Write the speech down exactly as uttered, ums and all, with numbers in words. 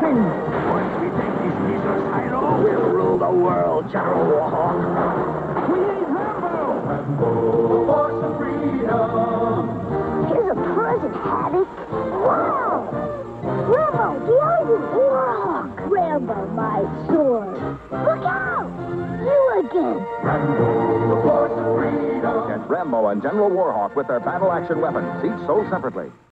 nothing. Once we take this diesel silo, we'll rule the world, General Warhawk. We ain't Rambo! Rambo, for some freedom. Here's a present, Havoc. Wow! Rambo, the other Warhawk. Rambo, my sword. Look out! You again. Rambo, for some freedom. Get Rambo and General Warhawk with their battle action weapons, each sold separately.